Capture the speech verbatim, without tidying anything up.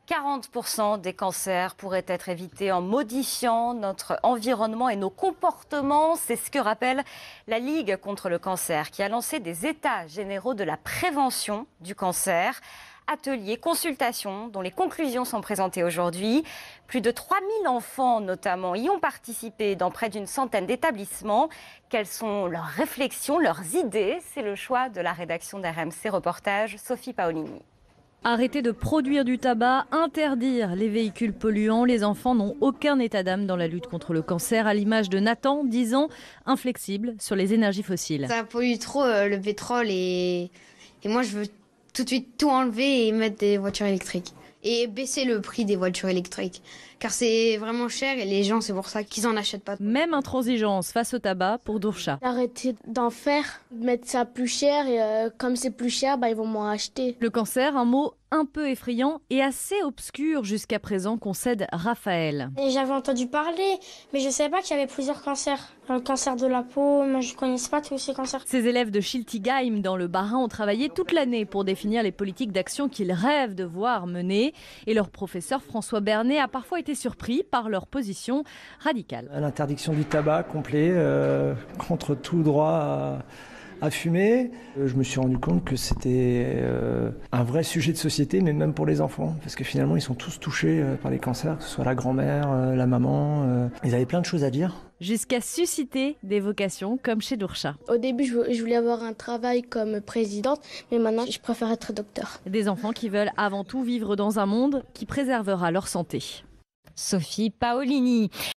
quarante pour cent des cancers pourraient être évités en modifiant notre environnement et nos comportements. C'est ce que rappelle la Ligue contre le cancer, qui a lancé des états généraux de la prévention du cancer. Ateliers, consultations, dont les conclusions sont présentées aujourd'hui. Plus de trois mille enfants, notamment, y ont participé dans près d'une centaine d'établissements. Quelles sont leurs réflexions, leurs idées? C'est le choix de la rédaction d'R M C Reportage, Sophie Paolini. Arrêter de produire du tabac, interdire les véhicules polluants. Les enfants n'ont aucun état d'âme dans la lutte contre le cancer, à l'image de Nathan, dix ans, inflexible sur les énergies fossiles. Ça pollue trop euh, le pétrole et... et moi je veux tout de suite tout enlever et mettre des voitures électriques. Et baisser le prix des voitures électriques. Car c'est vraiment cher et les gens, c'est pour ça qu'ils n'en achètent pas. Même intransigeance face au tabac pour Dourcha. Arrêter d'en faire, mettre ça plus cher et euh, comme c'est plus cher, bah, ils vont m'en acheter. Le cancer, un mot un peu effrayant et assez obscur jusqu'à présent, concède Raphaël. J'avais entendu parler, mais je ne savais pas qu'il y avait plusieurs cancers. Le cancer de la peau, moi je ne connaissais pas tous ces cancers. Ces élèves de Schiltigheim dans le Bas-Rhin ont travaillé toute l'année pour définir les politiques d'action qu'ils rêvent de voir menées. Et leur professeur François Bernet a parfois été surpris par leur position radicale. L'interdiction du tabac complet, euh, contre tout droit à... à fumer. Je me suis rendu compte que c'était euh, un vrai sujet de société, mais même pour les enfants, parce que finalement ils sont tous touchés euh, par les cancers, que ce soit la grand-mère, euh, la maman. Euh, ils avaient plein de choses à dire. Jusqu'à susciter des vocations comme chez Dourcha. Au début, je voulais avoir un travail comme présidente, mais maintenant, je préfère être docteur. Des enfants qui veulent avant tout vivre dans un monde qui préservera leur santé. Sophie Paolini.